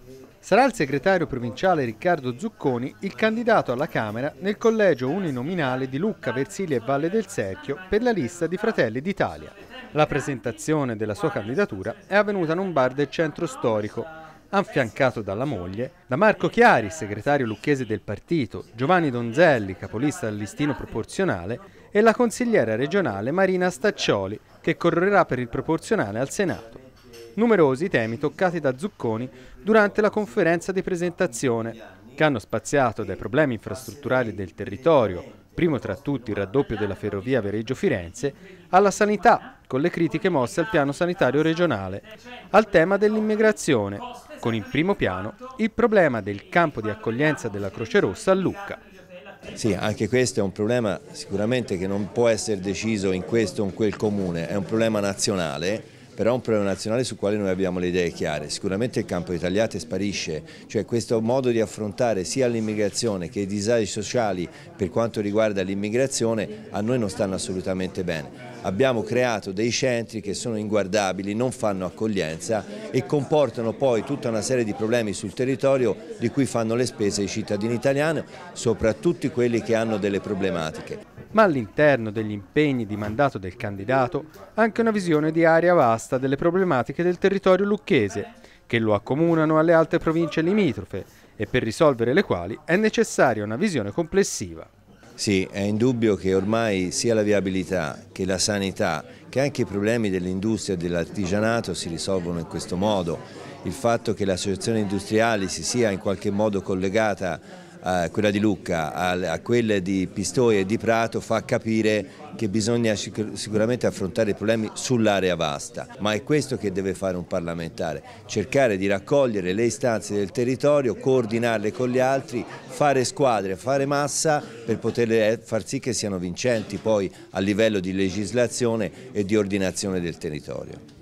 Sarà il segretario provinciale Riccardo Zucconi il candidato alla Camera nel collegio uninominale di Lucca, Versilia e Valle del Secchio per la lista di Fratelli d'Italia. La presentazione della sua candidatura è avvenuta in un bar del centro storico, affiancato dalla moglie, da Marco Chiari, segretario lucchese del partito, Giovanni Donzelli, capolista del listino proporzionale, e la consigliera regionale Marina Staccioli, che correrà per il proporzionale al Senato. Numerosi i temi toccati da Zucconi durante la conferenza di presentazione, che hanno spaziato dai problemi infrastrutturali del territorio, primo tra tutti il raddoppio della ferrovia Viareggio-Firenze, alla sanità, con le critiche mosse al piano sanitario regionale, al tema dell'immigrazione, con in primo piano il problema del campo di accoglienza della Croce Rossa a Lucca. Sì, anche questo è un problema sicuramente che non può essere deciso in questo o in quel comune, è un problema nazionale. Però è un problema nazionale sul quale noi abbiamo le idee chiare. Sicuramente il campo di Tagliate sparisce, cioè questo modo di affrontare sia l'immigrazione che i disagi sociali per quanto riguarda l'immigrazione a noi non stanno assolutamente bene. Abbiamo creato dei centri che sono inguardabili, non fanno accoglienza e comportano poi tutta una serie di problemi sul territorio di cui fanno le spese i cittadini italiani, soprattutto quelli che hanno delle problematiche. Ma all'interno degli impegni di mandato del candidato anche una visione di area vasta delle problematiche del territorio lucchese, che lo accomunano alle altre province limitrofe e per risolvere le quali è necessaria una visione complessiva. Sì, è indubbio che ormai sia la viabilità che la sanità, che anche i problemi dell'industria e dell'artigianato si risolvono in questo modo. Il fatto che l'associazione industriali si sia in qualche modo collegata quella di Lucca a quelle di Pistoia e di Prato fa capire che bisogna sicuramente affrontare i problemi sull'area vasta, ma è questo che deve fare un parlamentare, cercare di raccogliere le istanze del territorio, coordinarle con gli altri, fare squadre, fare massa per poter far sì che siano vincenti poi a livello di legislazione e di ordinazione del territorio.